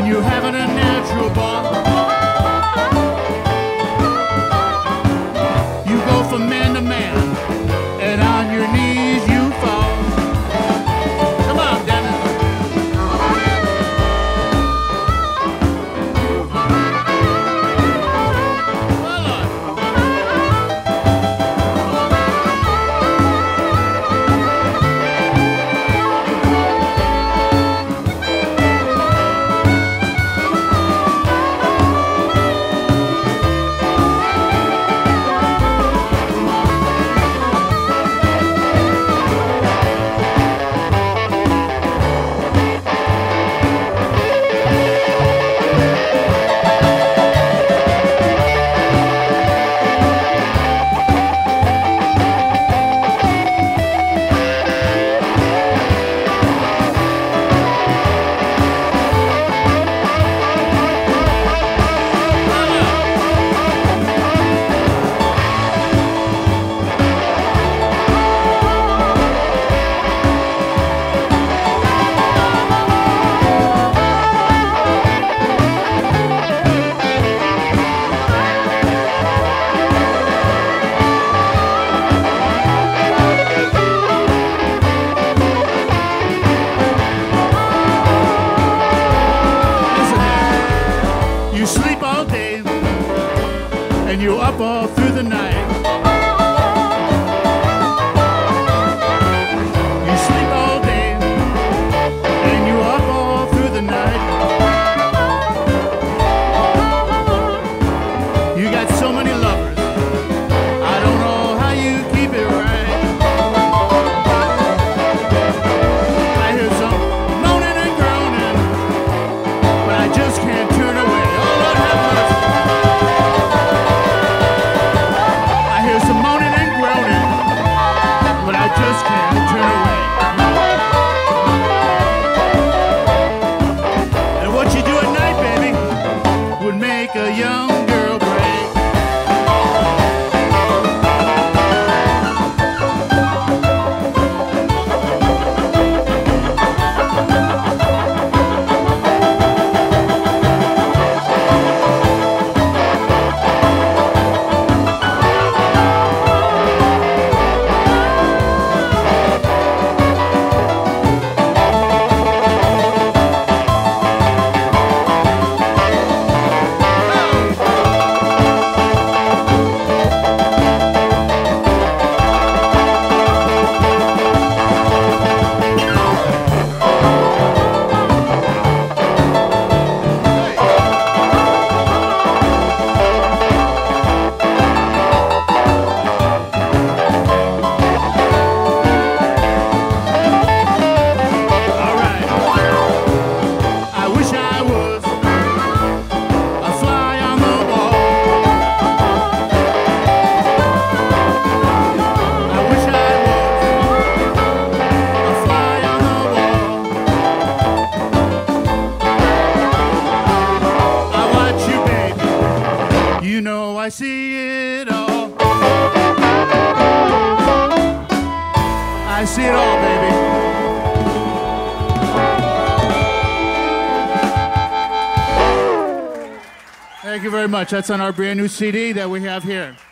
when you're having a natural ball. You go from man to man, and on your knees you fall. Come on, Dennis. And you're up all through the night. You sleep all day, and you're up all through the night. You got so many lovers, I don't know how you keep it right. I hear some moaning and groaning, but I just can't turn away. Oh, Lord have mercy. Some moaning and groaning, but I just can't turn away. And what you do at night, baby, would make a young girl break. I see it all. I see it all, baby. Thank you very much. That's on our brand new CD that we have here.